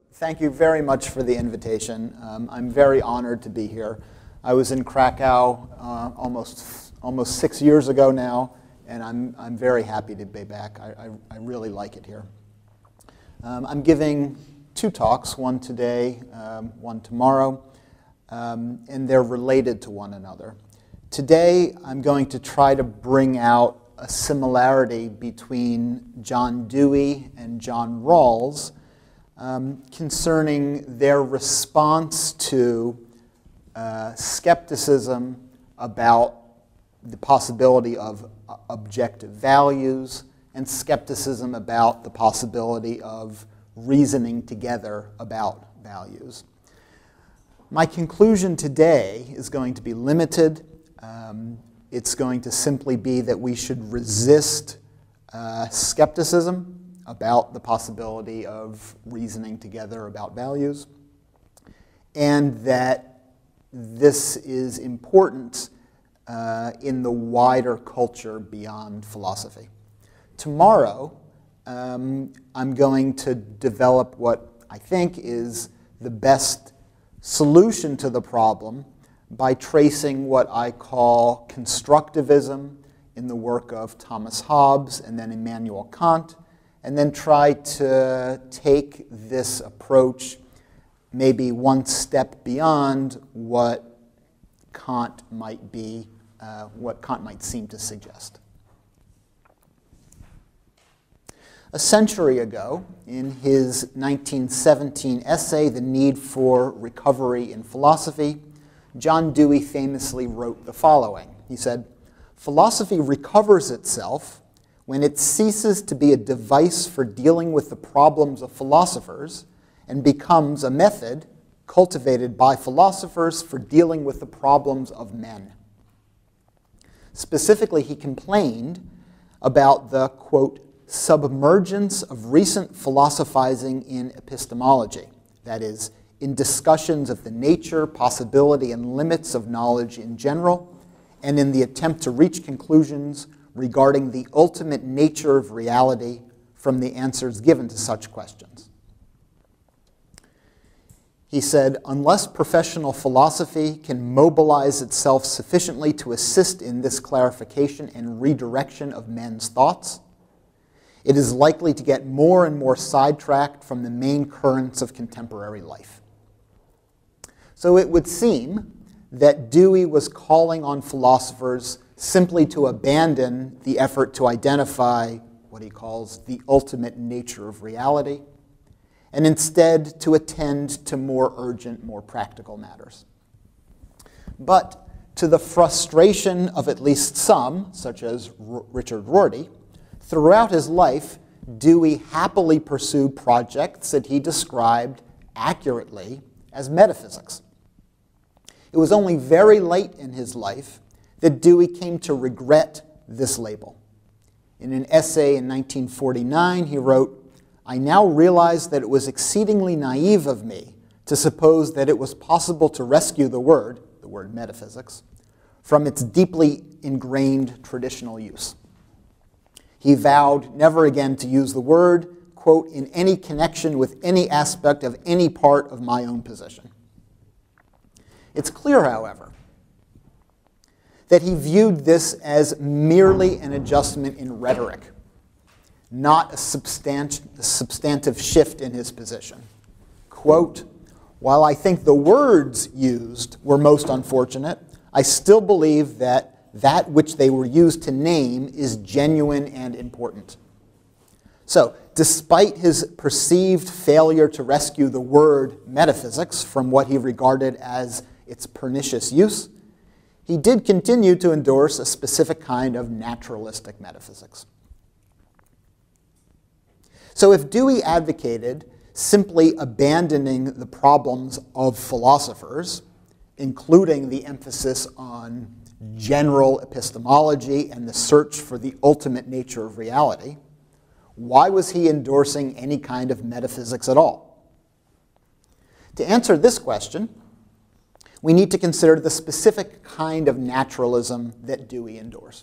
Thank you very much for the invitation. I'm very honored to be here. I was in Krakow almost 6 years ago now, and I'm very happy to be back. I really like it here. I'm giving 2 talks, one today, one tomorrow, and they're related to one another. Today, I'm going to try to bring out a similarity between John Dewey and John Rawls concerning their response to skepticism about the possibility of objective values and skepticism about the possibility of reasoning together about values. My conclusion today is going to be limited. It's going to simply be that we should resist skepticism about the possibility of reasoning together about values, and that this is important in the wider culture beyond philosophy. Tomorrow, I'm going to develop what I think is the best solution to the problem by tracing what I call constructivism in the work of Thomas Hobbes and then Immanuel Kant, and then try to take this approach maybe one step beyond what Kant might be, what Kant might seem to suggest. A century ago, in his 1917 essay, The Need for Recovery in Philosophy, John Dewey famously wrote the following. He said, "Philosophy recovers itself when it ceases to be a device for dealing with the problems of philosophers and becomes a method cultivated by philosophers for dealing with the problems of men." Specifically, he complained about the, quote, submergence of recent philosophizing in epistemology, that is, in discussions of the nature, possibility, and limits of knowledge in general, and in the attempt to reach conclusions regarding the ultimate nature of reality from the answers given to such questions. He said, "Unless professional philosophy can mobilize itself sufficiently to assist in this clarification and redirection of men's thoughts, it is likely to get more and more sidetracked from the main currents of contemporary life." So it would seem that Dewey was calling on philosophers simply to abandon the effort to identify what he calls the ultimate nature of reality, and instead to attend to more urgent, more practical matters. But to the frustration of at least some, such as Richard Rorty, throughout his life, Dewey happily pursued projects that he described accurately as metaphysics. It was only very late in his life that Dewey came to regret this label. In an essay in 1949, he wrote, "I now realize that it was exceedingly naive of me to suppose that it was possible to rescue the word metaphysics, from its deeply ingrained traditional use." He vowed never again to use the word, quote, "in any connection with any aspect of any part of my own position." It's clear, however, that he viewed this as merely an adjustment in rhetoric, not a substantive shift in his position. Quote, "While I think the words used were most unfortunate, I still believe that which they were used to name is genuine and important." So, despite his perceived failure to rescue the word metaphysics from what he regarded as its pernicious use, he did continue to endorse a specific kind of naturalistic metaphysics. So if Dewey advocated simply abandoning the problems of philosophers, including the emphasis on general epistemology and the search for the ultimate nature of reality, why was he endorsing any kind of metaphysics at all? To answer this question, we need to consider the specific kind of naturalism that Dewey endorsed.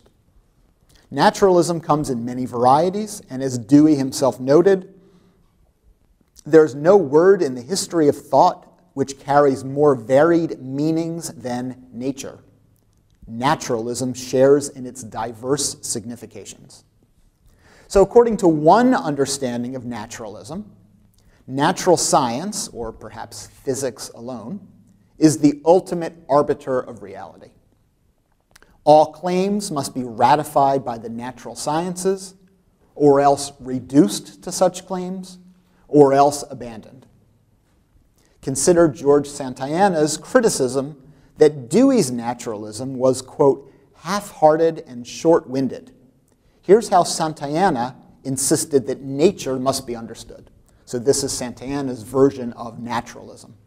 Naturalism comes in many varieties, and as Dewey himself noted, There's no word in the history of thought which carries more varied meanings than nature. Naturalism shares in its diverse significations. So according to one understanding of naturalism, natural science, or perhaps physics alone, is the ultimate arbiter of reality. All claims must be ratified by the natural sciences, or else reduced to such claims, or else abandoned. Consider George Santayana's criticism that Dewey's naturalism was, quote, half-hearted and short-winded. Here's how Santayana insisted that nature must be understood. So this is Santayana's version of naturalism.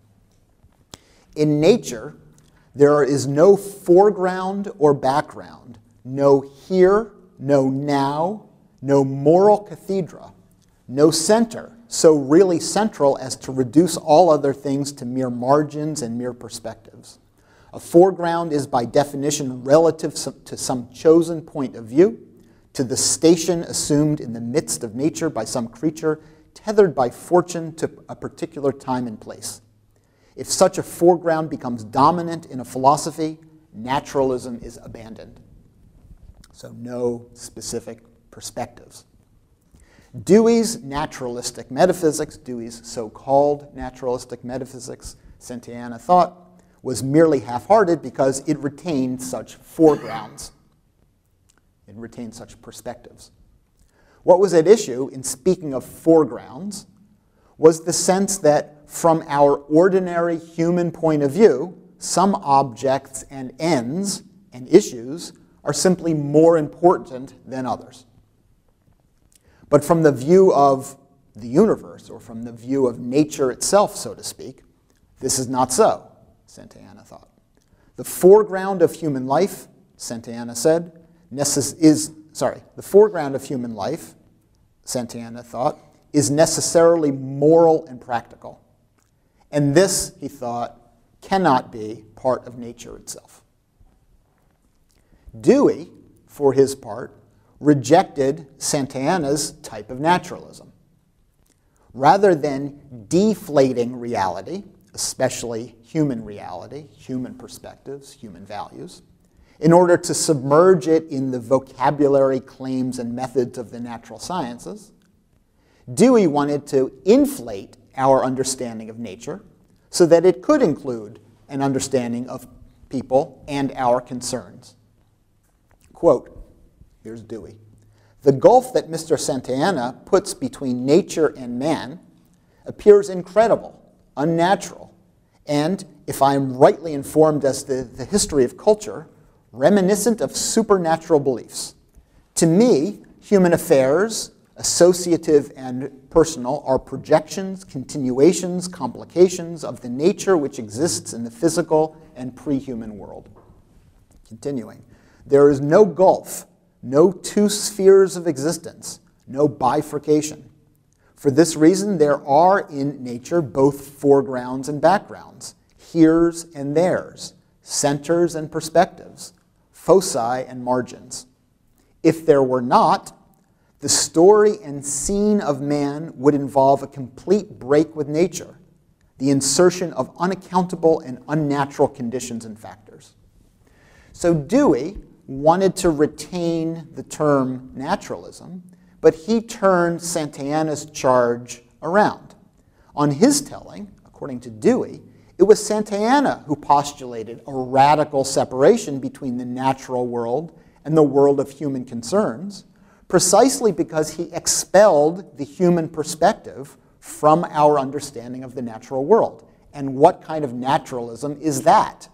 In nature, there is no foreground or background, no here, no now, no moral cathedra, no center, so really central as to reduce all other things to mere margins and mere perspectives. A foreground is by definition relative to some chosen point of view, to the station assumed in the midst of nature by some creature, tethered by fortune to a particular time and place. If such a foreground becomes dominant in a philosophy, naturalism is abandoned. So no specific perspectives. Dewey's naturalistic metaphysics, Dewey's so-called naturalistic metaphysics, Santayana thought, was merely half-hearted because it retained such foregrounds. It retained such perspectives. What was at issue in speaking of foregrounds was the sense that from our ordinary human point of view, some objects and ends and issues are simply more important than others. But from the view of the universe, or from the view of nature itself, so to speak, this is not so, Santayana thought. The foreground of human life, Santayana said, the foreground of human life, Santayana thought, is necessarily moral and practical. And this, he thought, cannot be part of nature itself. Dewey, for his part, rejected Santayana's type of naturalism. Rather than deflating reality, especially human reality, human perspectives, human values, in order to submerge it in the vocabulary, claims, and methods of the natural sciences, Dewey wanted to inflate our understanding of nature so that it could include an understanding of people and our concerns. Quote, here's Dewey. The gulf that Mr. Santayana puts between nature and man appears incredible, unnatural, and, if I am rightly informed as to the history of culture, reminiscent of supernatural beliefs. To me, human affairs, associative and personal, are projections, continuations, complications of the nature which exists in the physical and pre-human world. Continuing, there is no gulf, no two spheres of existence, no bifurcation. For this reason, there are in nature both foregrounds and backgrounds, heres and theirs, centers and perspectives, foci and margins. If there were not, the story and scene of man would involve a complete break with nature, the insertion of unaccountable and unnatural conditions and factors. So Dewey wanted to retain the term naturalism, but he turned Santayana's charge around. On his telling, according to Dewey, it was Santayana who postulated a radical separation between the natural world and the world of human concerns, precisely because he expelled the human perspective from our understanding of the natural world. And what kind of naturalism is that?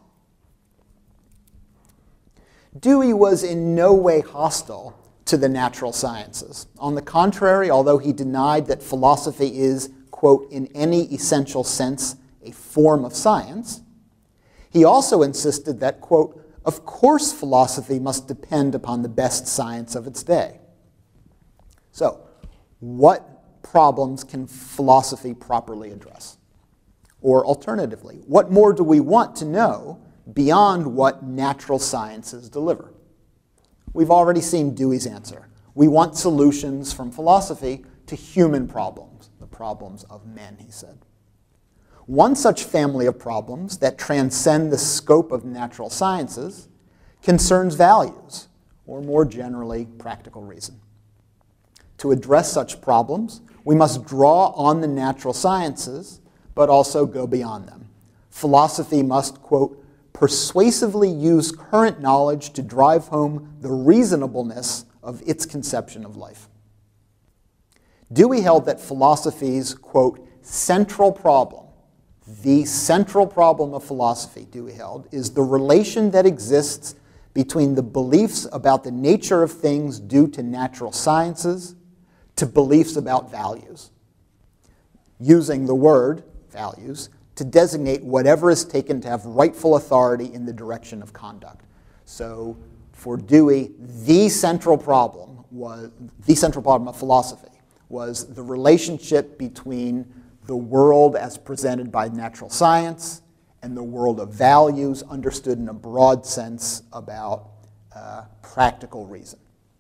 Dewey was in no way hostile to the natural sciences. On the contrary, although he denied that philosophy is, quote, in any essential sense, a form of science, he also insisted that, quote, of course philosophy must depend upon the best science of its day. So, what problems can philosophy properly address? Or alternatively, what more do we want to know beyond what natural sciences deliver? We've already seen Dewey's answer. We want solutions from philosophy to human problems, the problems of men, he said. One such family of problems that transcend the scope of natural sciences concerns values, or more generally, practical reason. To address such problems, we must draw on the natural sciences, but also go beyond them. Philosophy must, quote, persuasively use current knowledge to drive home the reasonableness of its conception of life. Dewey held that philosophy's, quote, central problem, the central problem of philosophy, Dewey held, is the relation that exists between the beliefs about the nature of things due to natural sciences to beliefs about values, using the word values to designate whatever is taken to have rightful authority in the direction of conduct. So for Dewey, the central problem of philosophy was the relationship between the world as presented by natural science and the world of values understood in a broad sense about practical reason.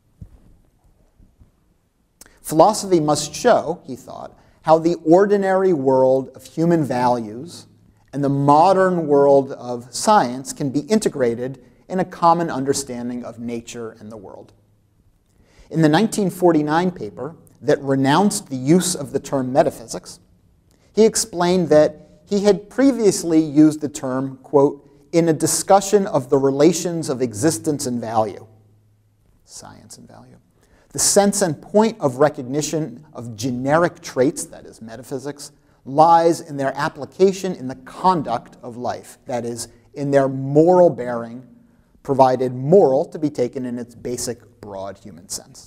Philosophy must show, he thought, how the ordinary world of human values and the modern world of science can be integrated in a common understanding of nature and the world. In the 1949 paper that renounced the use of the term metaphysics, he explained that he had previously used the term, quote, in a discussion of the relations of existence and value, science and value. The sense and point of recognition of generic traits, that is metaphysics, lies in their application in the conduct of life, that is, in their moral bearing, provided moral to be taken in its basic, broad human sense.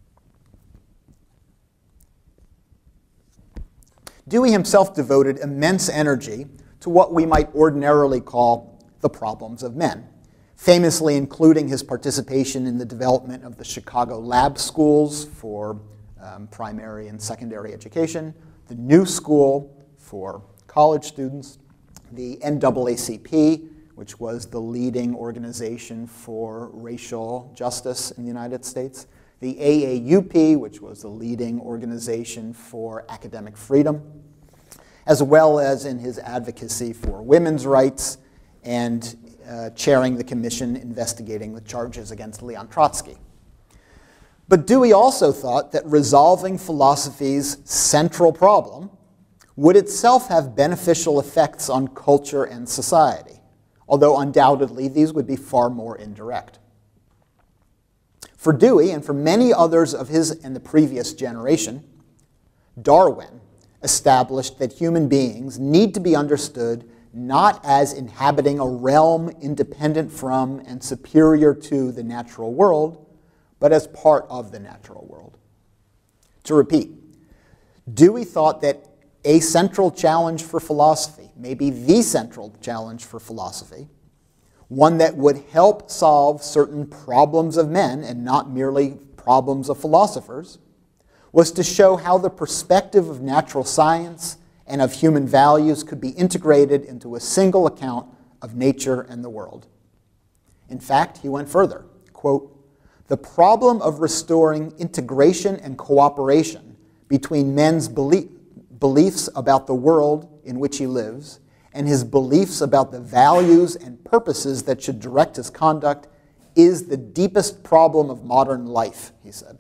Dewey himself devoted immense energy to what we might ordinarily call the problems of men, famously including his participation in the development of the Chicago lab schools for primary and secondary education, the New School for college students, the NAACP, which was the leading organization for racial justice in the United States, the AAUP, which was the leading organization for academic freedom, as well as in his advocacy for women's rights and chairing the commission investigating the charges against Leon Trotsky. But Dewey also thought that resolving philosophy's central problem would itself have beneficial effects on culture and society, although undoubtedly these would be far more indirect. For Dewey, and for many others of his and the previous generation, Darwin established that human beings need to be understood not as inhabiting a realm independent from and superior to the natural world, but as part of the natural world. To repeat, Dewey thought that a central challenge for philosophy, maybe the central challenge for philosophy, one that would help solve certain problems of men and not merely problems of philosophers, was to show how the perspective of natural science and of human values could be integrated into a single account of nature and the world. In fact, he went further, quote, the problem of restoring integration and cooperation between men's beliefs about the world in which he lives and his beliefs about the values and purposes that should direct his conduct is the deepest problem of modern life, he said.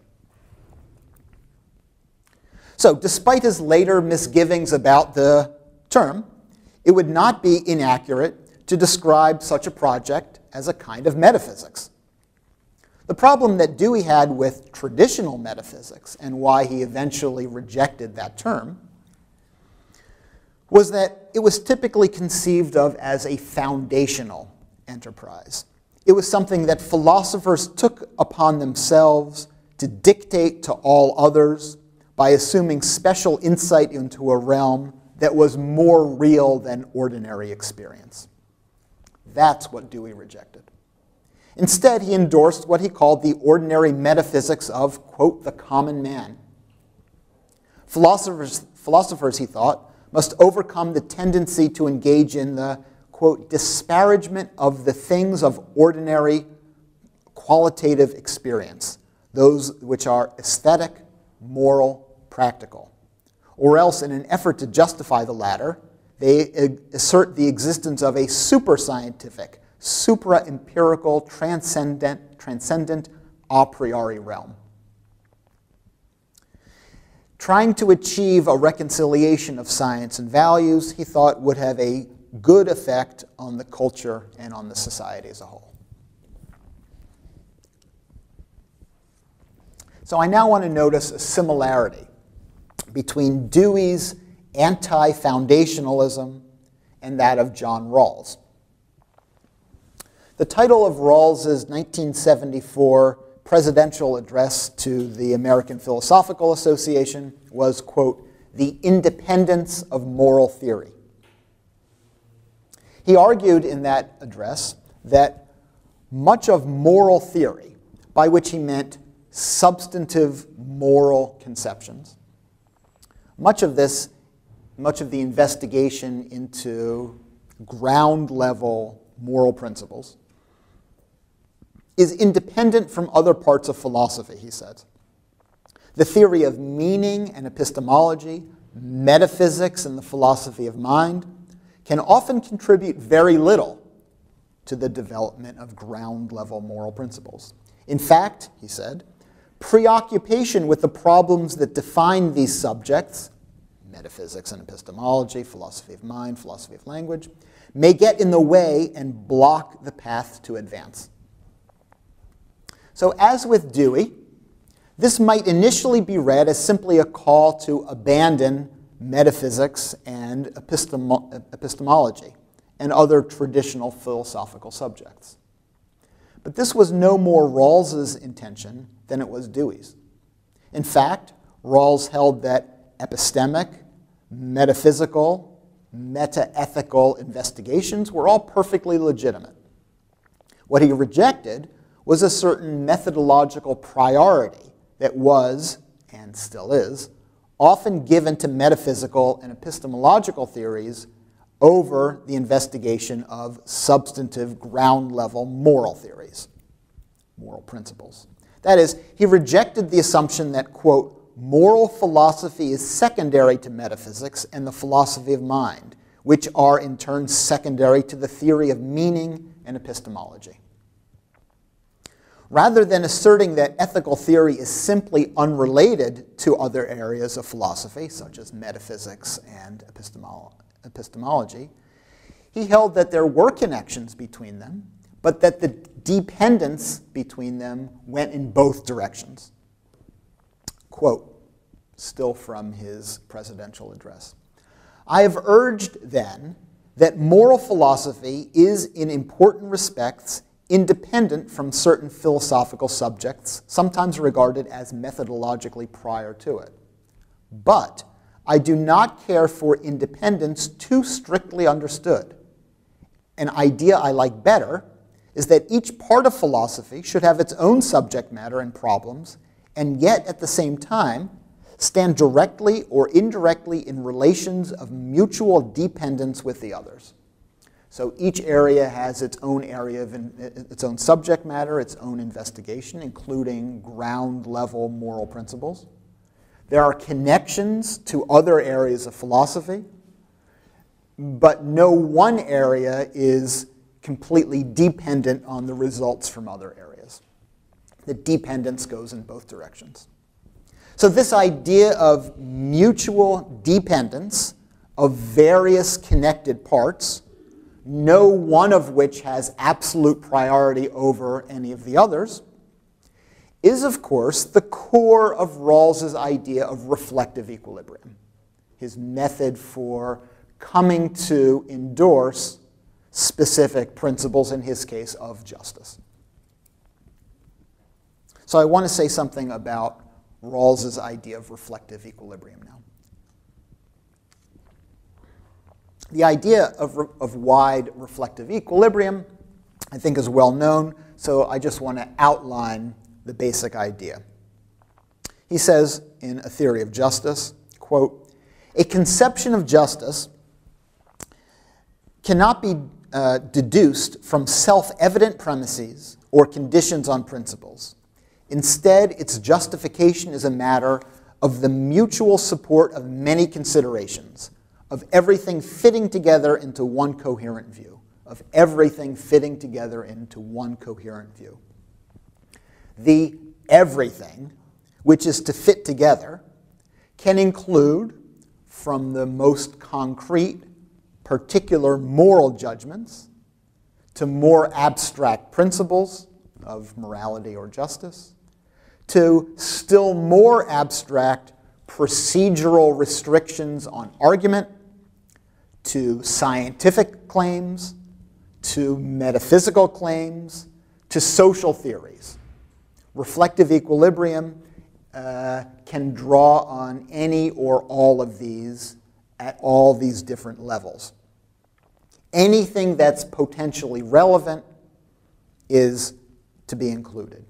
So, despite his later misgivings about the term, it would not be inaccurate to describe such a project as a kind of metaphysics. The problem that Dewey had with traditional metaphysics, and why he eventually rejected that term, was that it was typically conceived of as a foundational enterprise. It was something that philosophers took upon themselves to dictate to all others by assuming special insight into a realm that was more real than ordinary experience. That's what Dewey rejected. Instead, he endorsed what he called the ordinary metaphysics of, quote, the common man. Philosophers, he thought, must overcome the tendency to engage in the, quote, disparagement of the things of ordinary qualitative experience, those which are aesthetic, moral, practical, or else in an effort to justify the latter, they assert the existence of a super-scientific, supra-empirical, transcendent a priori realm. Trying to achieve a reconciliation of science and values, he thought, would have a good effect on the culture and on the society as a whole. So I now want to notice a similarity between Dewey's anti-foundationalism and that of John Rawls. The title of Rawls's 1974 presidential address to the American Philosophical Association was, quote, "The Independence of Moral Theory." He argued in that address that much of moral theory, by which he meant substantive moral conceptions, much of the investigation into ground-level moral principles is independent from other parts of philosophy, he said. The theory of meaning and epistemology, metaphysics and the philosophy of mind can often contribute very little to the development of ground-level moral principles. In fact, he said, preoccupation with the problems that define these subjects, metaphysics and epistemology, philosophy of mind, philosophy of language, may get in the way and block the path to advance. So as with Dewey, this might initially be read as simply a call to abandon metaphysics and epistemology and other traditional philosophical subjects. But this was no more Rawls's intention than it was Dewey's. In fact, Rawls held that epistemic, metaphysical, meta-ethical investigations were all perfectly legitimate. What he rejected was a certain methodological priority that was, and still is, often given to metaphysical and epistemological theories over the investigation of substantive ground-level moral theories, moral principles. That is, he rejected the assumption that, quote, moral philosophy is secondary to metaphysics and the philosophy of mind, which are in turn secondary to the theory of meaning and epistemology. Rather than asserting that ethical theory is simply unrelated to other areas of philosophy, such as metaphysics and epistemology, he held that there were connections between them, but that the dependence between them went in both directions. Quote, still from his presidential address, "I have urged then that moral philosophy is in important respects independent from certain philosophical subjects, sometimes regarded as methodologically prior to it. But I do not care for independence too strictly understood. An idea I like better is that each part of philosophy should have its own subject matter and problems, and yet at the same time stand directly or indirectly in relations of mutual dependence with the others." So each area has its own area of its own subject matter, its own investigation, including ground-level moral principles. There are connections to other areas of philosophy, but no one area is completely dependent on the results from other areas. The dependence goes in both directions. So this idea of mutual dependence of various connected parts, no one of which has absolute priority over any of the others, is, of course, the core of Rawls's idea of reflective equilibrium, his method for coming to endorse specific principles, in his case, of justice. So I want to say something about Rawls's idea of reflective equilibrium now. The idea of wide reflective equilibrium, I think, is well known, so I just want to outline the basic idea. He says in A Theory of Justice, quote, "A conception of justice cannot be deduced from self-evident premises or conditions on principles. Instead, its justification is a matter of the mutual support of many considerations, of everything fitting together into one coherent view, of everything fitting together into one coherent view. The everything, which is to fit together, can include, from the most concrete, particular moral judgments to more abstract principles of morality or justice, to still more abstract procedural restrictions on argument, to scientific claims, to metaphysical claims, to social theories. Reflective equilibrium can draw on any or all of these at all these different levels. Anything that's potentially relevant is to be included.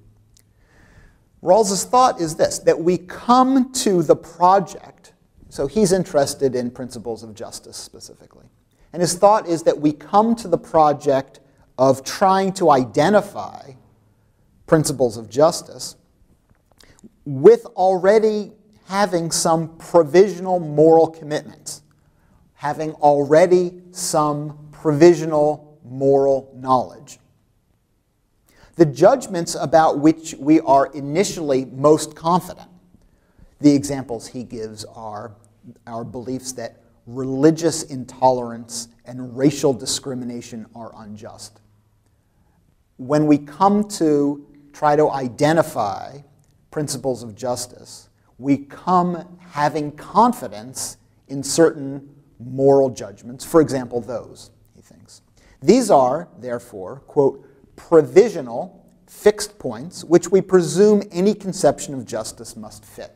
Rawls's thought is this, that we come to the project, so he's interested in principles of justice specifically, and his thought is that we come to the project of trying to identify principles of justice with already having some provisional moral commitments, having already some provisional moral knowledge. The judgments about which we are initially most confident, the examples he gives are our beliefs that religious intolerance and racial discrimination are unjust. When we come to try to identify principles of justice, we come having confidence in certain moral judgments, for example, those, he thinks. These are, therefore, quote, provisional, fixed points, which we presume any conception of justice must fit.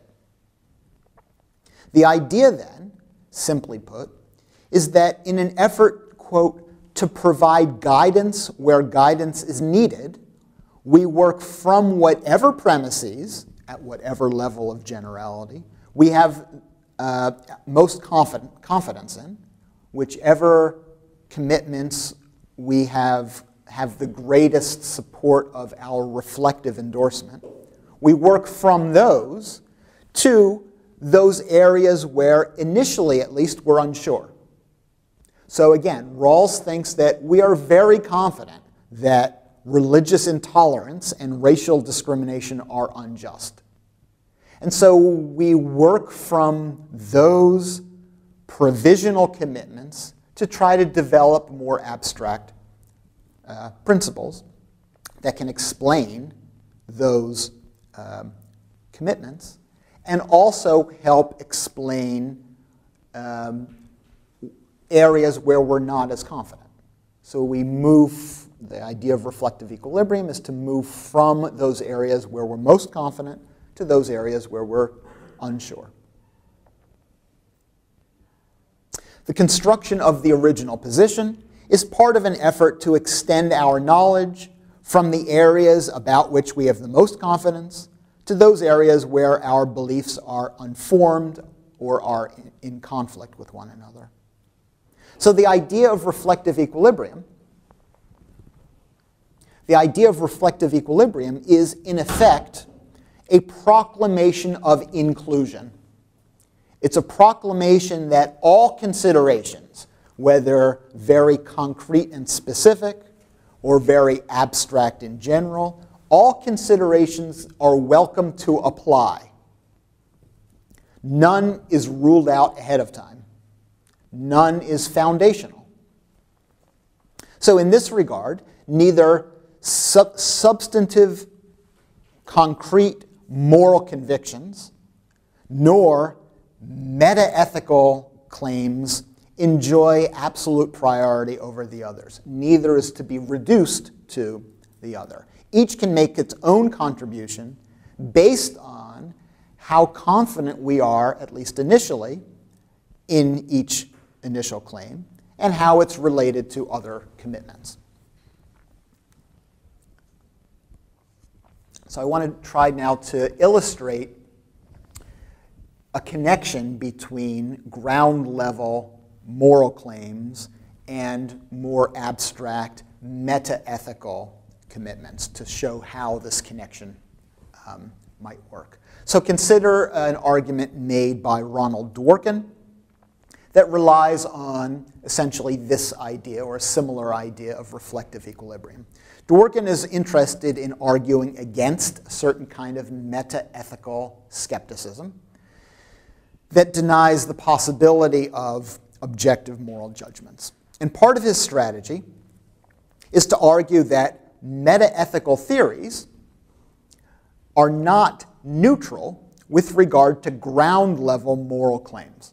The idea, then, simply put, is that in an effort, quote, to provide guidance where guidance is needed, we work from whatever premises, at whatever level of generality, we have most confidence in, whichever commitments we have the greatest support of our reflective endorsement. We work from those to those areas where initially, at least, we're unsure. So again, Rawls thinks that we are very confident that religious intolerance and racial discrimination are unjust. And so we work from those provisional commitments to try to develop more abstract principles that can explain those commitments and also help explain areas where we're not as confident. So we move, the idea of reflective equilibrium is to move from those areas where we're most confident to those areas where we're unsure. The construction of the original position is part of an effort to extend our knowledge from the areas about which we have the most confidence to those areas where our beliefs are unformed or are in conflict with one another. So the idea of reflective equilibrium is, in effect, a proclamation of inclusion. It's a proclamation that all considerations, whether very concrete and specific or very abstract in general, all considerations are welcome to apply. None is ruled out ahead of time. None is foundational. So in this regard, neither substantive, concrete moral convictions nor metaethical claims enjoy absolute priority over the others. Neither is to be reduced to the other. Each can make its own contribution based on how confident we are, at least initially, in each initial claim, and how it's related to other commitments. So I want to try now to illustrate a connection between ground-level moral claims and more abstract meta-ethical commitments to show how this connection might work. So consider an argument made by Ronald Dworkin that relies on essentially this idea or a similar idea of reflective equilibrium. Dworkin is interested in arguing against a certain kind of meta-ethical skepticism that denies the possibility of objective moral judgments. And part of his strategy is to argue that meta-ethical theories are not neutral with regard to ground-level moral claims.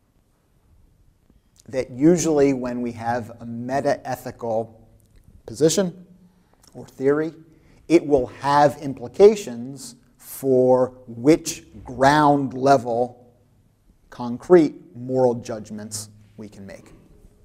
That usually when we have a meta-ethical position or theory, it will have implications for which ground-level concrete moral judgments we can make.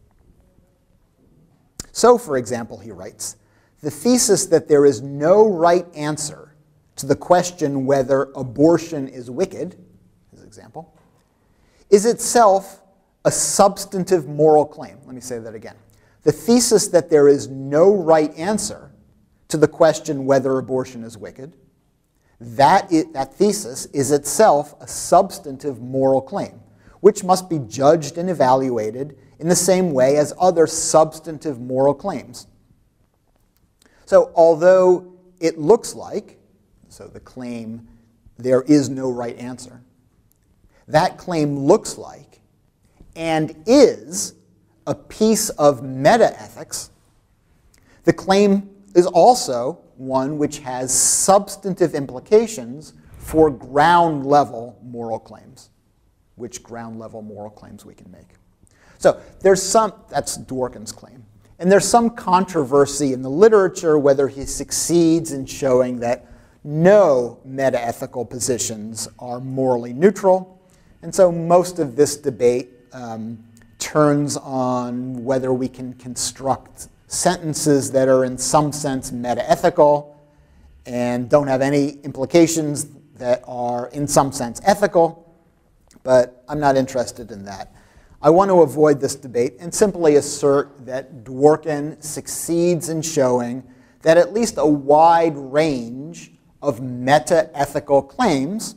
So, for example, he writes, the thesis that there is no right answer to the question whether abortion is wicked, his example, is itself a substantive moral claim. Let me say that again. The thesis that there is no right answer to the question whether abortion is wicked, that thesis is itself a substantive moral claim, which must be judged and evaluated in the same way as other substantive moral claims. So although it looks like, so the claim, there is no right answer, that claim looks like and is a piece of meta-ethics, the claim is also one which has substantive implications for ground-level moral claims, which ground-level moral claims we can make. So there's some, that's Dworkin's claim. And there's some controversy in the literature whether he succeeds in showing that no meta-ethical positions are morally neutral. And so most of this debate turns on whether we can construct sentences that are in some sense meta-ethical and don't have any implications that are in some sense ethical, but I'm not interested in that. I want to avoid this debate and simply assert that Dworkin succeeds in showing that at least a wide range of meta-ethical claims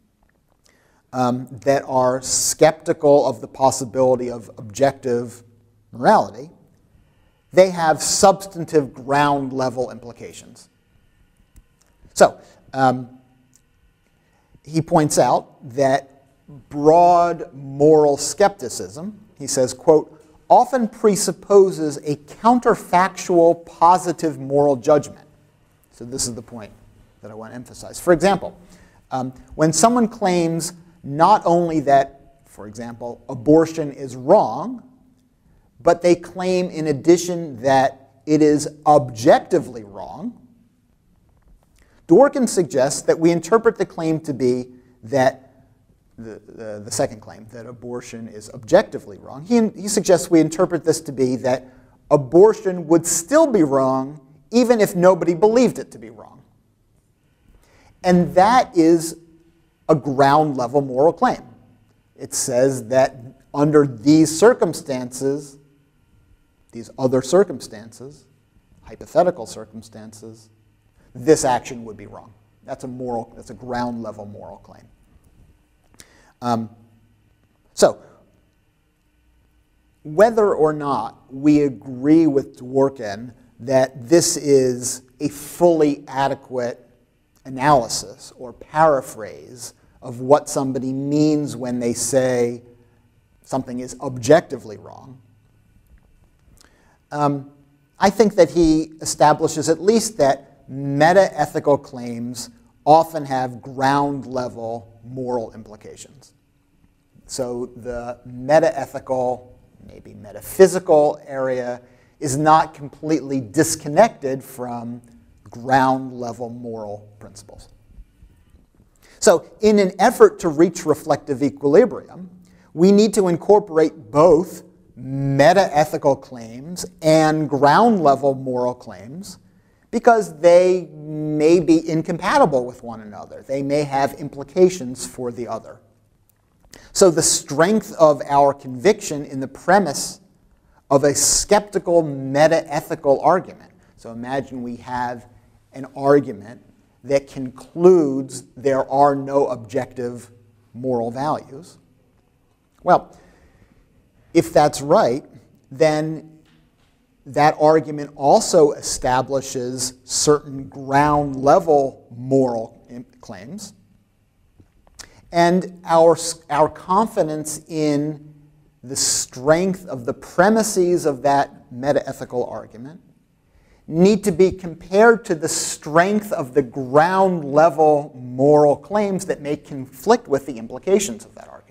that are skeptical of the possibility of objective morality, they have substantive ground-level implications. So he points out that broad moral skepticism, he says, quote, often presupposes a counterfactual positive moral judgment. So this is the point that I want to emphasize. For example, when someone claims not only that, for example, abortion is wrong, but they claim in addition that it is objectively wrong, Dworkin suggests that we interpret the claim to be that the second claim, that abortion is objectively wrong. He suggests we interpret this to be that abortion would still be wrong even if nobody believed it to be wrong. And that is a ground-level moral claim. It says that under these circumstances, these other circumstances, hypothetical circumstances, this action would be wrong. That's a ground-level moral claim. So, whether or not we agree with Dworkin that this is a fully adequate analysis or paraphrase of what somebody means when they say something is objectively wrong, I think that he establishes at least that meta-ethical claims often have ground-level moral implications. So the meta-ethical, maybe metaphysical area is not completely disconnected from ground-level moral principles. So in an effort to reach reflective equilibrium, we need to incorporate both meta-ethical claims and ground-level moral claims because they may be incompatible with one another. They may have implications for the other. So the strength of our conviction in the premise of a skeptical meta-ethical argument. So imagine we have an argument that concludes there are no objective moral values. Well, if that's right, then that argument also establishes certain ground-level moral claims. And our confidence in the strength of the premises of that metaethical argument need to be compared to the strength of the ground-level moral claims that may conflict with the implications of that argument.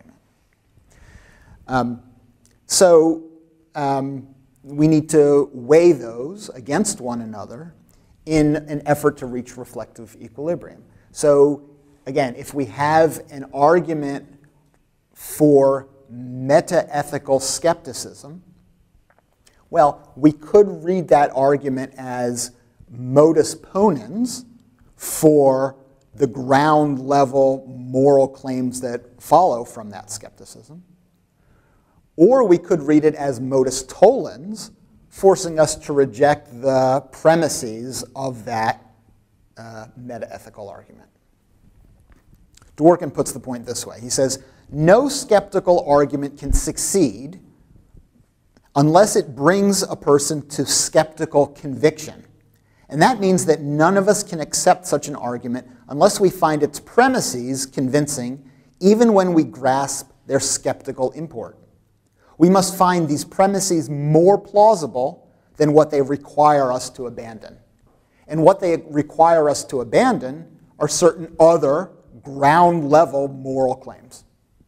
We need to weigh those against one another in an effort to reach reflective equilibrium. So again, if we have an argument for metaethical skepticism, well, we could read that argument as modus ponens for the ground-level moral claims that follow from that skepticism. Or we could read it as modus tollens, forcing us to reject the premises of that metaethical argument. Dworkin puts the point this way. He says, no skeptical argument can succeed unless it brings a person to skeptical conviction. And that means that none of us can accept such an argument unless we find its premises convincing, even when we grasp their skeptical import. We must find these premises more plausible than what they require us to abandon. And what they require us to abandon are certain other ground-level moral claims.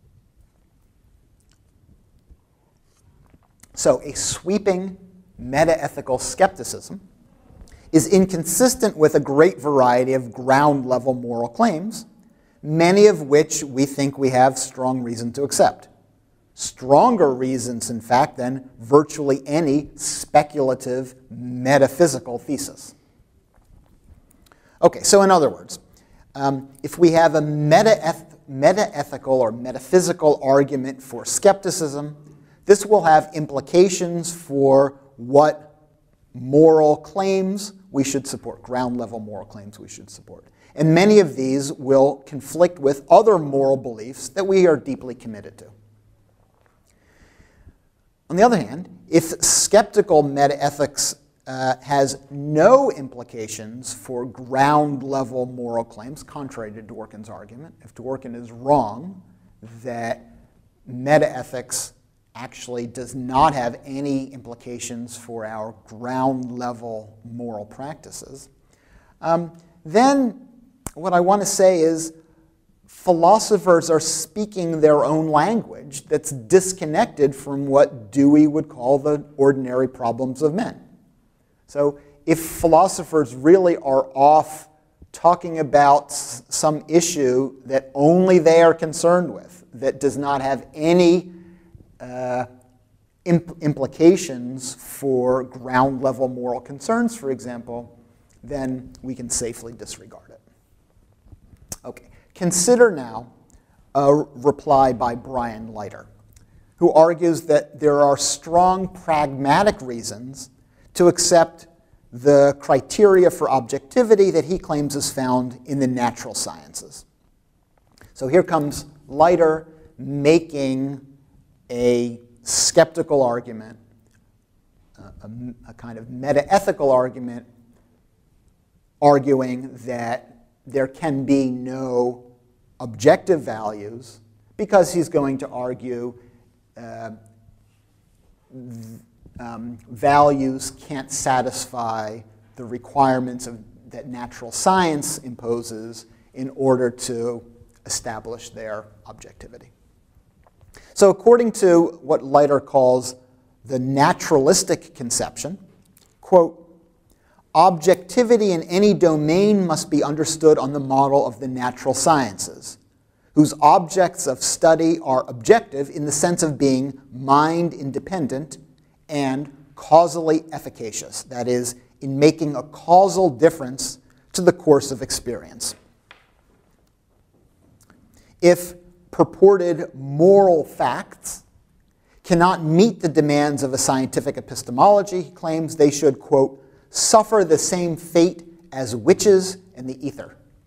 So a sweeping metaethical skepticism is inconsistent with a great variety of ground-level moral claims, many of which we think we have strong reason to accept. Stronger reasons, in fact, than virtually any speculative metaphysical thesis. Okay, so in other words, if we have a metaethical or metaphysical argument for skepticism, this will have implications for what moral claims we should support, ground-level moral claims we should support. And many of these will conflict with other moral beliefs that we are deeply committed to. On the other hand, if skeptical metaethics has no implications for ground-level moral claims, contrary to Dworkin's argument, if Dworkin is wrong that metaethics actually does not have any implications for our ground-level moral practices, then what I want to say is philosophers are speaking their own language that's disconnected from what Dewey would call the ordinary problems of men. So if philosophers really are off talking about some issue that only they are concerned with, that does not have any implications for ground-level moral concerns, for example, then we can safely disregard it. Okay. Consider now a reply by Brian Leiter, who argues that there are strong pragmatic reasons to accept the criteria for objectivity that he claims is found in the natural sciences. So here comes Leiter making a skeptical argument, a kind of metaethical argument, arguing that there can be no objective values because he's going to argue values can't satisfy the requirements that natural science imposes in order to establish their objectivity. So according to what Leiter calls the naturalistic conception, quote, objectivity in any domain must be understood on the model of the natural sciences, whose objects of study are objective in the sense of being mind-independent and causally efficacious, that is, in making a causal difference to the course of experience. If purported moral facts cannot meet the demands of a scientific epistemology, he claims they should, quote, suffer the same fate as witches and the ether,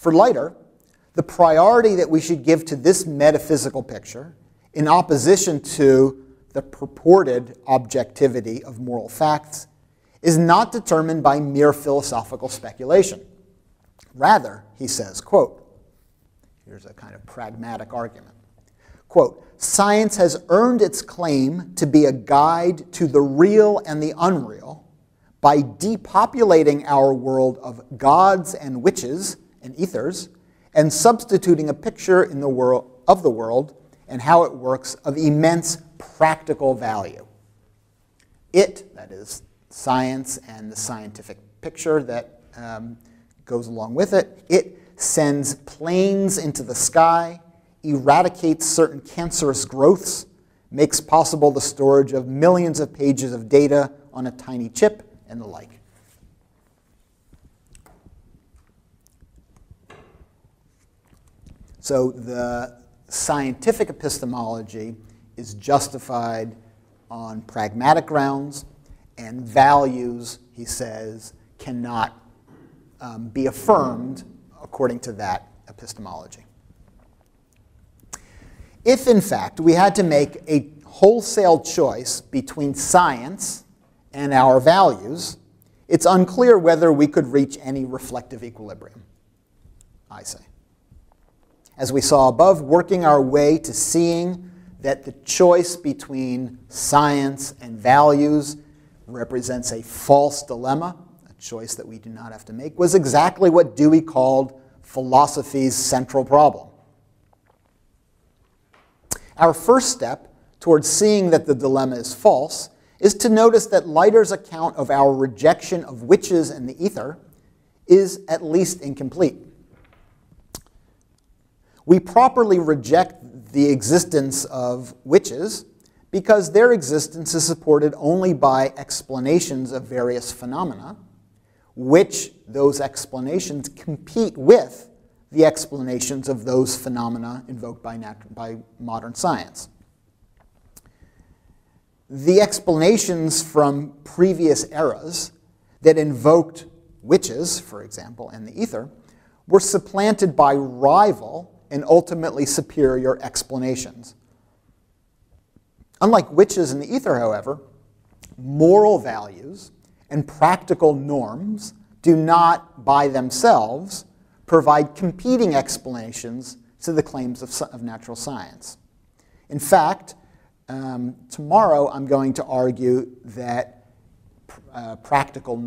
For Leiter, the priority that we should give to this metaphysical picture, in opposition to the purported objectivity of moral facts, is not determined by mere philosophical speculation. Rather, he says, quote, here's a kind of pragmatic argument, quote, science has earned its claim to be a guide to the real and the unreal by depopulating our world of gods and witches and ethers and substituting a picture in the world of the world and how it works of immense practical value. It, that is, science and the scientific picture that goes along with it, it sends planes into the sky, eradicates certain cancerous growths, makes possible the storage of millions of pages of data on a tiny chip, and the like. So the scientific epistemology is justified on pragmatic grounds, and values, he says, cannot be affirmed according to that epistemology. If, in fact, we had to make a wholesale choice between science and our values, it's unclear whether we could reach any reflective equilibrium, I say. As we saw above, working our way to seeing that the choice between science and values represents a false dilemma, a choice that we do not have to make, was exactly what Dewey called philosophy's central problem. Our first step towards seeing that the dilemma is false is to notice that Leiter's account of our rejection of witches and the ether is at least incomplete. We properly reject the existence of witches because their existence is supported only by explanations of various phenomena, which those explanations compete with the explanations of those phenomena invoked by modern science. The explanations from previous eras that invoked witches, for example, and the ether, were supplanted by rival and ultimately superior explanations. Unlike witches and the ether, however, moral values and practical norms do not, by themselves, provide competing explanations to the claims of natural science. In fact, tomorrow I'm going to argue that practical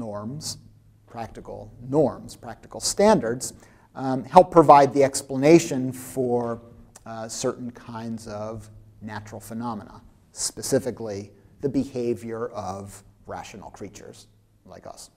standards, help provide the explanation for certain kinds of natural phenomena, specifically the behavior of rational creatures like us.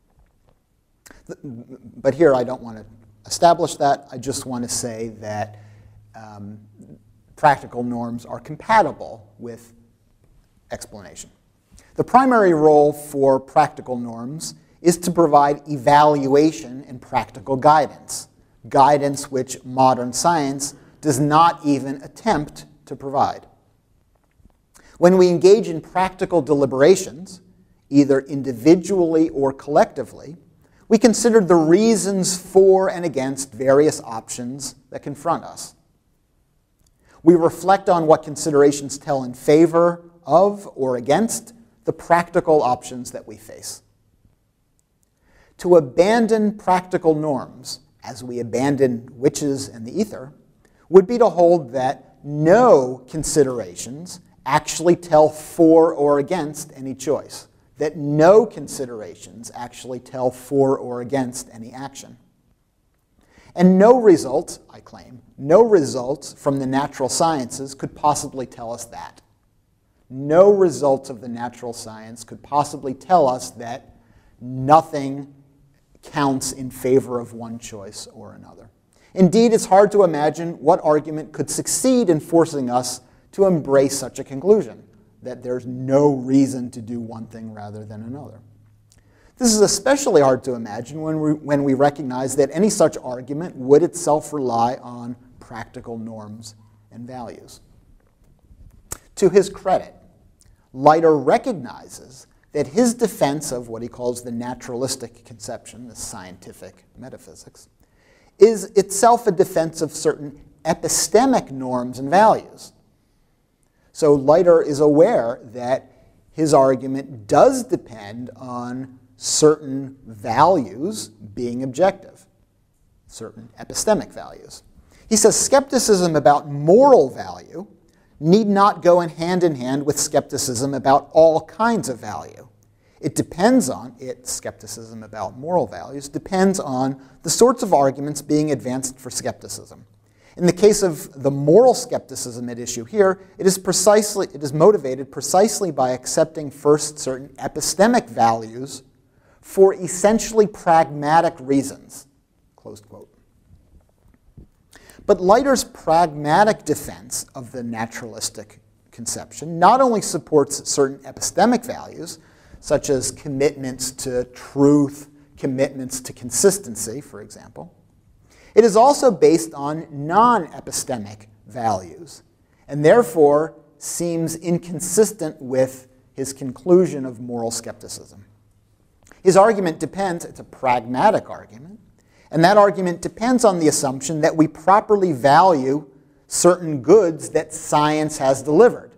But here I don't want to establish that. I just want to say that practical norms are compatible with explanation. The primary role for practical norms is to provide evaluation and practical guidance, guidance which modern science does not even attempt to provide. When we engage in practical deliberations, either individually or collectively, we consider the reasons for and against various options that confront us. We reflect on what considerations tell in favor of or against the practical options that we face. To abandon practical norms, as we abandon witches and the ether, would be to hold that no considerations actually tell for or against any choice, that no considerations actually tell for or against any action. And no results, I claim, no results from the natural sciences could possibly tell us that. No results of the natural science could possibly tell us that nothing counts in favor of one choice or another. Indeed, it's hard to imagine what argument could succeed in forcing us to embrace such a conclusion, that there's no reason to do one thing rather than another. This is especially hard to imagine when we recognize that any such argument would itself rely on practical norms and values. To his credit, Leiter recognizes that his defense of what he calls the naturalistic conception, the scientific metaphysics, is itself a defense of certain epistemic norms and values. So Leiter is aware that his argument does depend on certain values being objective, certain epistemic values. He says skepticism about moral value need not go hand in hand with skepticism about all kinds of value. Skepticism about moral values depends on the sorts of arguments being advanced for skepticism. In the case of the moral skepticism at issue here, it is motivated precisely by accepting first certain epistemic values for essentially pragmatic reasons, closed quote. But Leiter's pragmatic defense of the naturalistic conception not only supports certain epistemic values, such as commitments to truth, commitments to consistency, for example, it is also based on non-epistemic values, and therefore seems inconsistent with his conclusion of moral skepticism. His argument depends, it's a pragmatic argument, and that argument depends on the assumption that we properly value certain goods that science has delivered.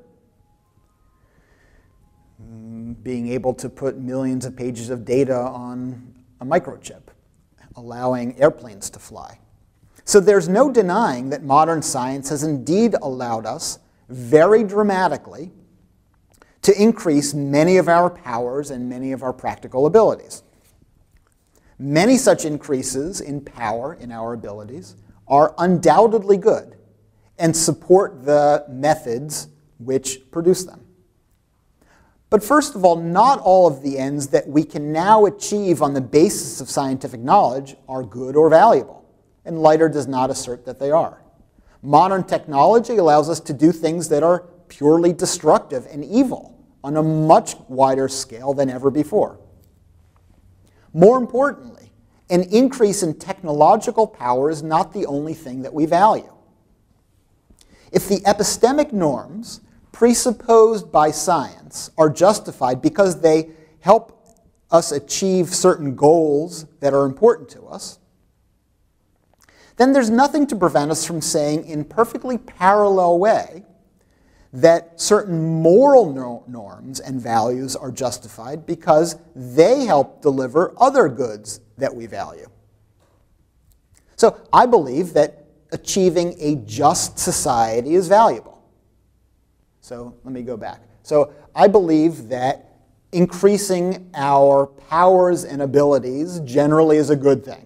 Being able to put millions of pages of data on a microchip, allowing airplanes to fly. So there's no denying that modern science has indeed allowed us very dramatically to increase many of our powers and many of our practical abilities. Many such increases in power, in our abilities, are undoubtedly good and support the methods which produce them. But first of all, not all of the ends that we can now achieve on the basis of scientific knowledge are good or valuable, and Leiter does not assert that they are. Modern technology allows us to do things that are purely destructive and evil on a much wider scale than ever before. More importantly, an increase in technological power is not the only thing that we value. If the epistemic norms presupposed by science are justified because they help us achieve certain goals that are important to us, then there's nothing to prevent us from saying in perfectly parallel way that certain moral norms and values are justified because they help deliver other goods that we value. So I believe that achieving a just society is valuable. So let me go back. So I believe that increasing our powers and abilities generally is a good thing.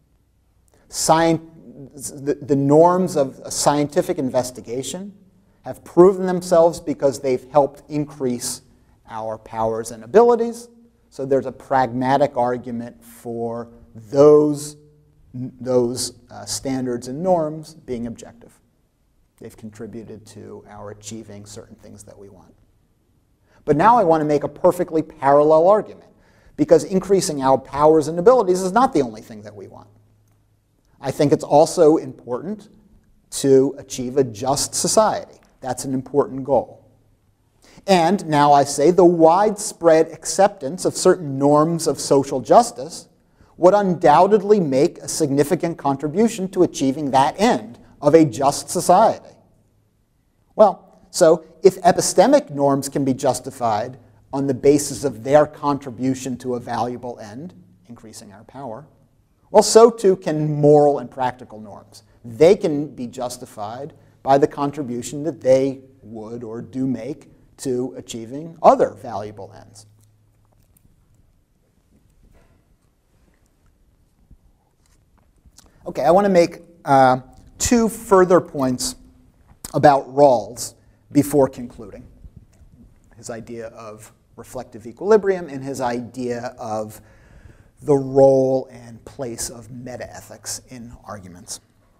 The norms of scientific investigation have proven themselves because they've helped increase our powers and abilities. So there's a pragmatic argument for those standards and norms being objective. They've contributed to our achieving certain things that we want. But now I want to make a perfectly parallel argument, because increasing our powers and abilities is not the only thing that we want. I think it's also important to achieve a just society. That's an important goal. And now I say the widespread acceptance of certain norms of social justice would undoubtedly make a significant contribution to achieving that end of a just society. Well, so if epistemic norms can be justified on the basis of their contribution to a valuable end, increasing our power, well, so too can moral and practical norms. They can be justified by the contribution that they would or do make to achieving other valuable ends. Okay, I want to make two further points about Rawls before concluding. His idea of reflective equilibrium and his idea of the role and place of metaethics in arguments.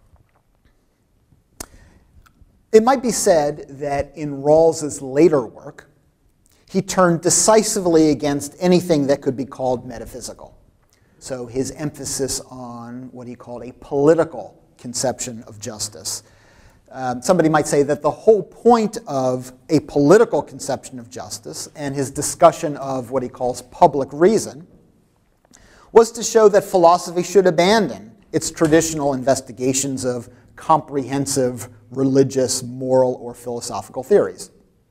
It might be said that in Rawls's later work, he turned decisively against anything that could be called metaphysical. So his emphasis on what he called a political conception of justice. Somebody might say that the whole point of a political conception of justice and his discussion of what he calls public reason was to show that philosophy should abandon its traditional investigations of comprehensive religious, moral, or philosophical theories.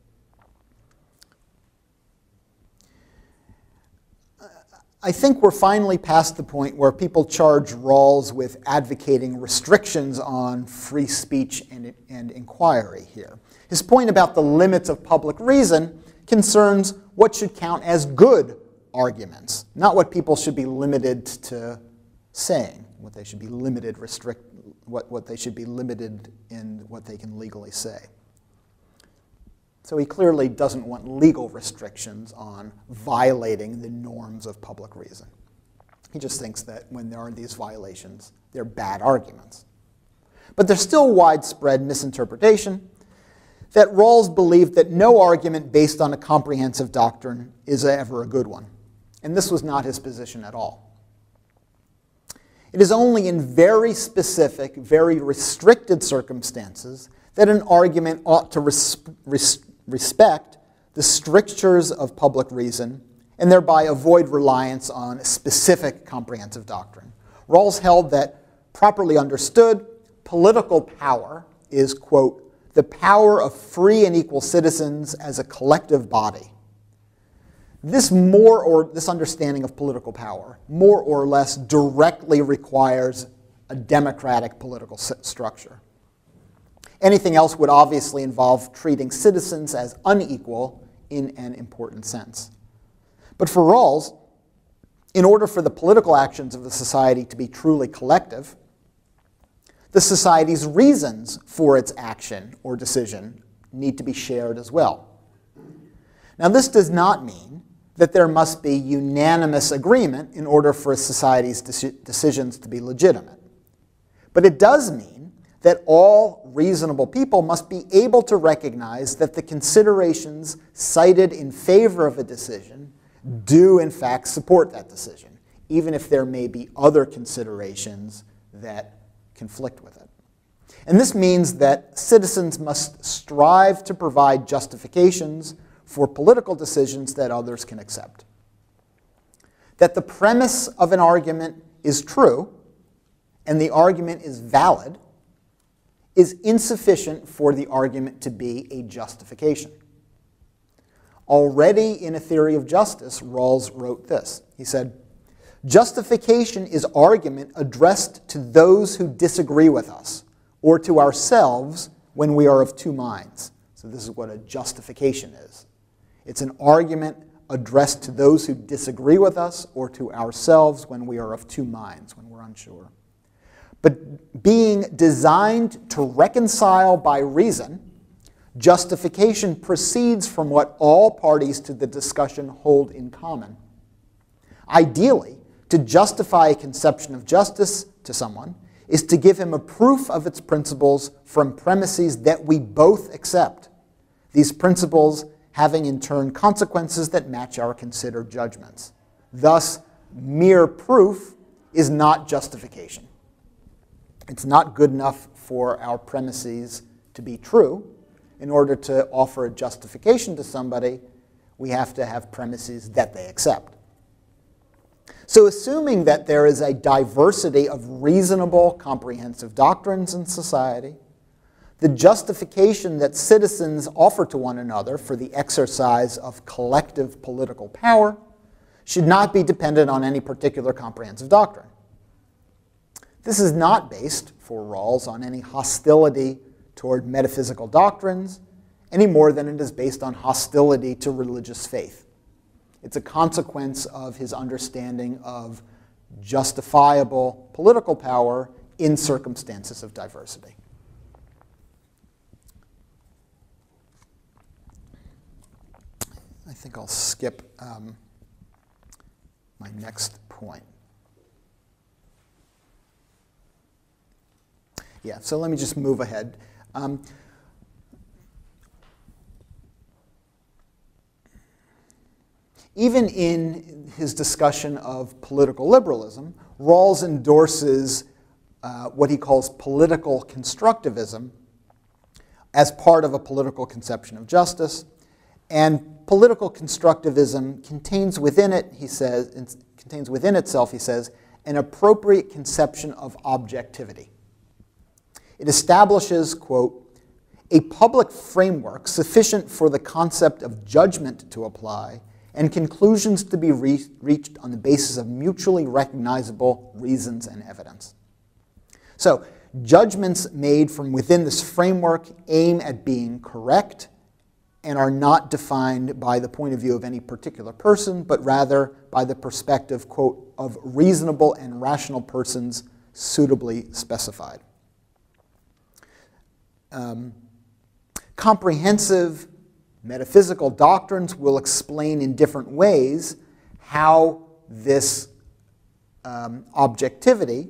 I think we're finally past the point where people charge Rawls with advocating restrictions on free speech and inquiry here. His point about the limits of public reason concerns what should count as good arguments, not what people should be limited to saying, what they should be limited, what they should be limited in what they can legally say. So he clearly doesn't want legal restrictions on violating the norms of public reason. He just thinks that when there are these violations, they're bad arguments. But there's still widespread misinterpretation that Rawls believed that no argument based on a comprehensive doctrine is ever a good one. And this was not his position at all. It is only in very specific, very restricted circumstances that an argument ought to respect the strictures of public reason and thereby avoid reliance on a specific comprehensive doctrine. Rawls held that, properly understood, political power is, quote, the power of free and equal citizens as a collective body. This understanding of political power more or less directly requires a democratic political structure. Anything else would obviously involve treating citizens as unequal in an important sense. But for Rawls, in order for the political actions of the society to be truly collective, the society's reasons for its action or decision need to be shared as well. Now, this does not mean that there must be unanimous agreement in order for a society's decisions to be legitimate. But it does mean that all reasonable people must be able to recognize that the considerations cited in favor of a decision do in fact support that decision, even if there may be other considerations that conflict with it. And this means that citizens must strive to provide justifications for political decisions that others can accept. That the premise of an argument is true and the argument is valid is insufficient for the argument to be a justification. Already in A Theory of Justice, Rawls wrote this. He said, "Justification is argument addressed to those who disagree with us, or to ourselves when we are of two minds." So this is what a justification is. It's an argument addressed to those who disagree with us, or to ourselves when we are of two minds, when we're unsure. But being designed to reconcile by reason, justification proceeds from what all parties to the discussion hold in common. Ideally, to justify a conception of justice to someone is to give him a proof of its principles from premises that we both accept, these principles having in turn consequences that match our considered judgments. Thus, mere proof is not justification. It's not good enough for our premises to be true. In order to offer a justification to somebody, we have to have premises that they accept. So assuming that there is a diversity of reasonable, comprehensive doctrines in society, the justification that citizens offer to one another for the exercise of collective political power should not be dependent on any particular comprehensive doctrine. This is not based, for Rawls, on any hostility toward metaphysical doctrines, any more than it is based on hostility to religious faith. It's a consequence of his understanding of justifiable political power in circumstances of diversity. I think I'll skip my next point. Yeah, so let me just move ahead. Even in his discussion of political liberalism, Rawls endorses what he calls political constructivism as part of a political conception of justice. And political constructivism contains within it, he says, contains within itself, he says, an appropriate conception of objectivity. It establishes, quote, a public framework sufficient for the concept of judgment to apply and conclusions to be reached on the basis of mutually recognizable reasons and evidence. So, judgments made from within this framework aim at being correct and are not defined by the point of view of any particular person, but rather by the perspective, quote, of reasonable and rational persons suitably specified. Comprehensive metaphysical doctrines will explain in different ways how this objectivity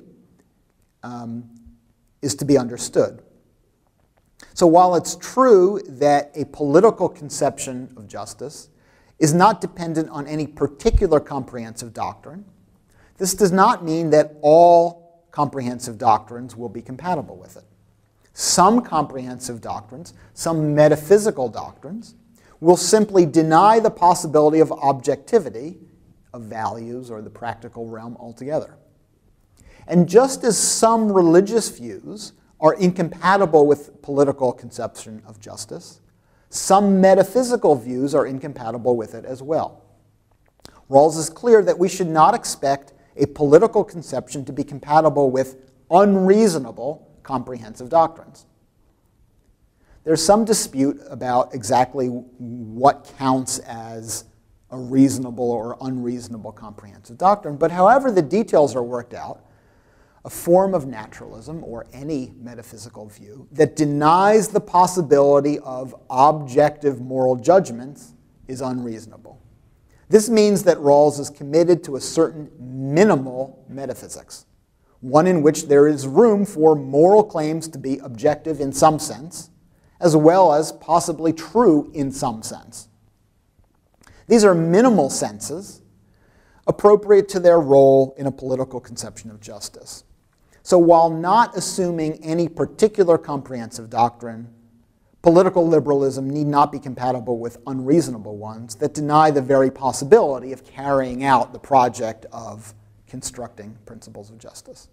is to be understood. So while it's true that a political conception of justice is not dependent on any particular comprehensive doctrine, this does not mean that all comprehensive doctrines will be compatible with it. Some comprehensive doctrines, some metaphysical doctrines, will simply deny the possibility of objectivity of values or the practical realm altogether. And just as some religious views are incompatible with political conception of justice, some metaphysical views are incompatible with it as well. Rawls is clear that we should not expect a political conception to be compatible with unreasonable comprehensive doctrines. There's some dispute about exactly what counts as a reasonable or unreasonable comprehensive doctrine, but however the details are worked out, a form of naturalism, or any metaphysical view, that denies the possibility of objective moral judgments is unreasonable. This means that Rawls is committed to a certain minimal metaphysics, one in which there is room for moral claims to be objective in some sense, as well as possibly true in some sense. These are minimal senses appropriate to their role in a political conception of justice. So while not assuming any particular comprehensive doctrine, political liberalism need not be compatible with unreasonable ones that deny the very possibility of carrying out the project of constructing principles of justice.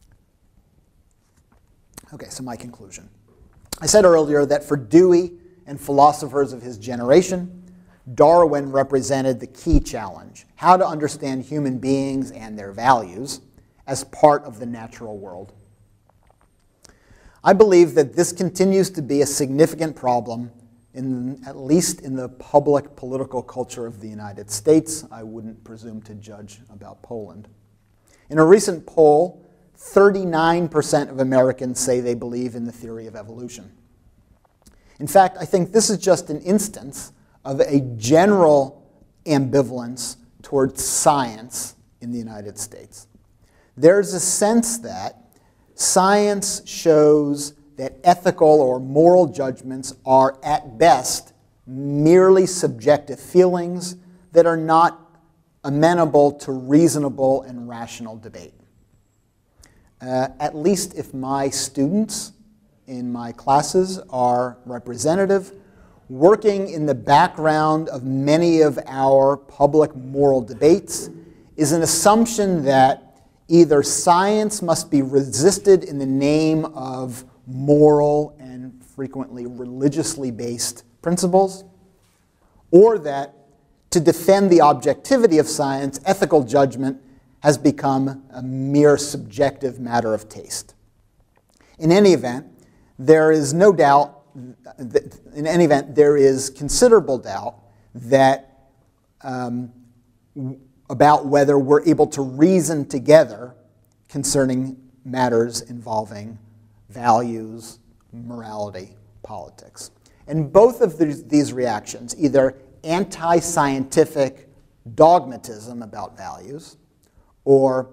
Okay, so my conclusion. I said earlier that for Dewey and philosophers of his generation, Darwin represented the key challenge: how to understand human beings and their values as part of the natural world. I believe that this continues to be a significant problem, at least in the public political culture of the United States. I wouldn't presume to judge about Poland. In a recent poll, 39% of Americans say they believe in the theory of evolution. In fact, I think this is just an instance of a general ambivalence towards science in the United States. There's a sense that science shows that ethical or moral judgments are, at best, merely subjective feelings that are not amenable to reasonable and rational debate. At least if my students in my classes are representative, working in the background of many of our public moral debates is an assumption that either science must be resisted in the name of moral and frequently religiously based principles, or that to defend the objectivity of science, ethical judgment has become a mere subjective matter of taste. In any event, there is no doubt, there is considerable doubt that about whether we're able to reason together concerning matters involving values, morality, politics. And both of these reactions, either anti-scientific dogmatism about values or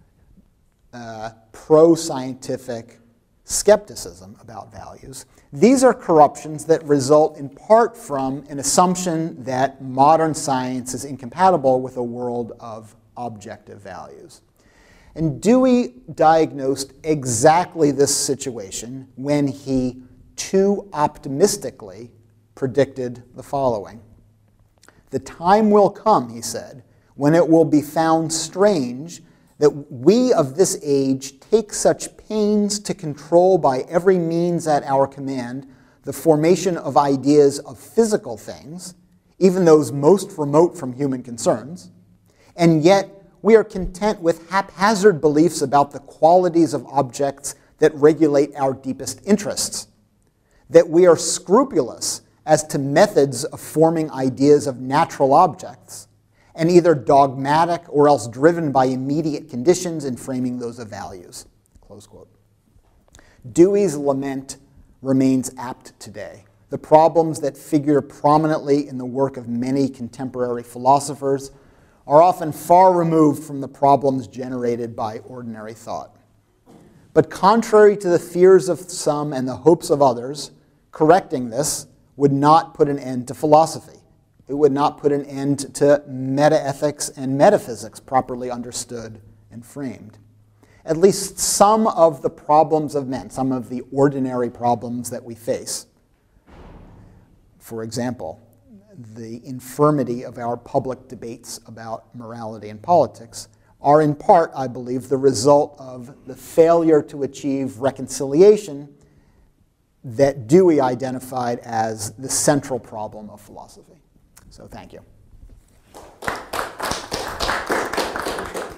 pro-scientific skepticism about values, these are corruptions that result in part from an assumption that modern science is incompatible with a world of objective values. And Dewey diagnosed exactly this situation when he too optimistically predicted the following. "The time will come," he said, "when it will be found strange that we of this age take such pains to control by every means at our command the formation of ideas of physical things, even those most remote from human concerns, and yet we are content with haphazard beliefs about the qualities of objects that regulate our deepest interests, that we are scrupulous as to methods of forming ideas of natural objects, and either dogmatic or else driven by immediate conditions in framing those of values. Close quote. Dewey's lament remains apt today. The problems that figure prominently in the work of many contemporary philosophers are often far removed from the problems generated by ordinary thought. But contrary to the fears of some and the hopes of others, correcting this would not put an end to philosophy. It would not put an end to metaethics and metaphysics properly understood and framed. At least some of the problems of men, some of the ordinary problems that we face, for example, the infirmity of our public debates about morality and politics, are in part, I believe, the result of the failure to achieve reconciliation that Dewey identified as the central problem of philosophy. So thank you.